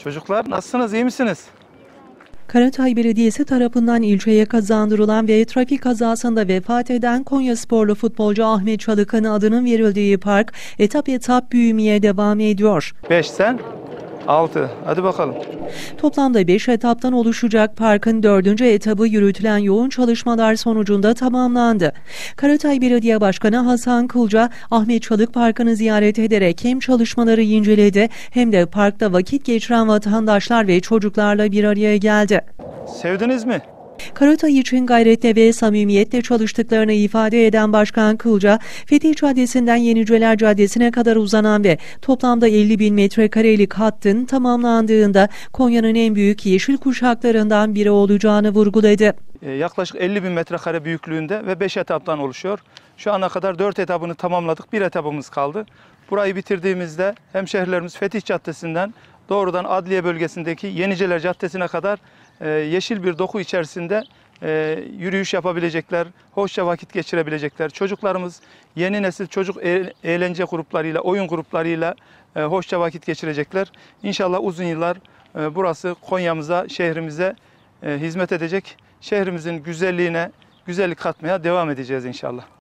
Çocuklar nasılsınız, iyi misiniz? Karatay Belediyesi tarafından ilçeye kazandırılan ve trafik kazasında vefat eden Konyasporlu futbolcu Ahmet Çalık'ın adının verildiği park etap etap büyümeye devam ediyor. 5 sen, 6. Hadi bakalım. Toplamda 5 etaptan oluşacak parkın 4. etabı yürütülen yoğun çalışmalar sonucunda tamamlandı. Karatay Belediye Başkanı Hasan Kılca, Ahmet Çalık Parkı'nı ziyaret ederek hem çalışmaları inceledi hem de parkta vakit geçiren vatandaşlar ve çocuklarla bir araya geldi. Sevdiniz mi? Karatay için gayretle ve samimiyetle çalıştıklarını ifade eden Başkan Kılca, Fetih Caddesi'nden Yeniceler Caddesi'ne kadar uzanan ve toplamda 50.000 metrekarelik hattın tamamlandığında Konya'nın en büyük yeşil kuşaklarından biri olacağını vurguladı. Yaklaşık 50.000 metrekare büyüklüğünde ve 5 etaptan oluşuyor. Şu ana kadar 4 etabını tamamladık, 1 etabımız kaldı. Burayı bitirdiğimizde hemşehrilerimiz Fetih Caddesi'nden doğrudan Adliye bölgesindeki Yeniceler Caddesi'ne kadar yeşil bir doku içerisinde yürüyüş yapabilecekler, hoşça vakit geçirebilecekler. Çocuklarımız yeni nesil çocuk eğlence gruplarıyla, oyun gruplarıyla hoşça vakit geçirecekler. İnşallah uzun yıllar burası Konya'mıza, şehrimize hizmet edecek. Şehrimizin güzelliğine güzellik katmaya devam edeceğiz inşallah.